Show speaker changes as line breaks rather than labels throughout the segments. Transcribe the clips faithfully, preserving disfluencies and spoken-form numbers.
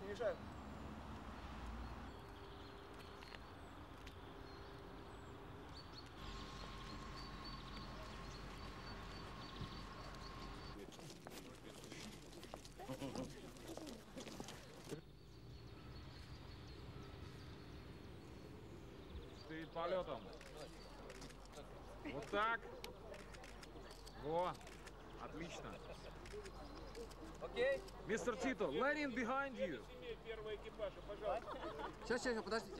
не мешаю.
Перед полетом. Вот так. Во. Отлично.
Окей.
мистер Tito, Lenin behind you.
Первый экипаж, пожалуйста.
Сейчас, сейчас, подождите.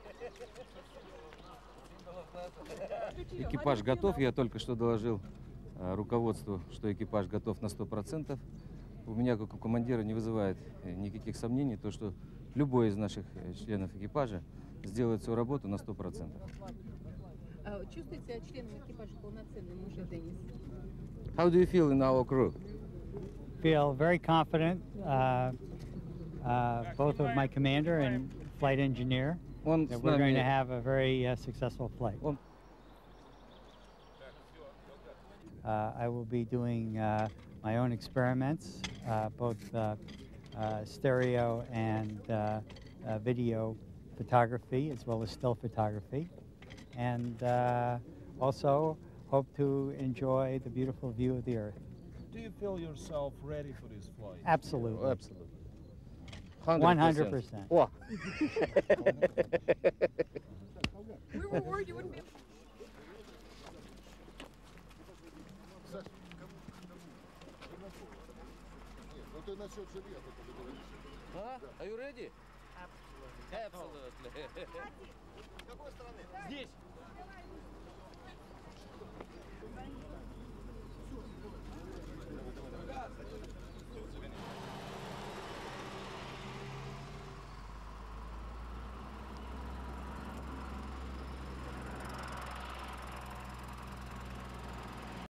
Экипаж готов. Я только что доложил руководству, что экипаж готов на сто процентов. У меня, как у командира, не вызывает никаких сомнений то, что любой из наших членов экипажа сделает свою работу на сто процентов.
Чувствуете себя членом экипажа полноценным уже, Денис?
How do you feel in our crew?
Feel very confident, uh, uh, both of my commander and flight engineer,
Он
that
с
we're going to
нами,
have a very uh, successful flight.
он
Uh, I will be doing uh, my own experiments, uh, both uh, uh, stereo and uh, uh, video photography, as well as still photography, and uh, also hope to enjoy the beautiful view of the Earth.
Do you feel yourself ready for this flight?
Absolutely.
Absolutely.
one hundred percent.
О!
We were worried you wouldn't be.
Are you ready? Absolutely.
С какой стороны? Здесь.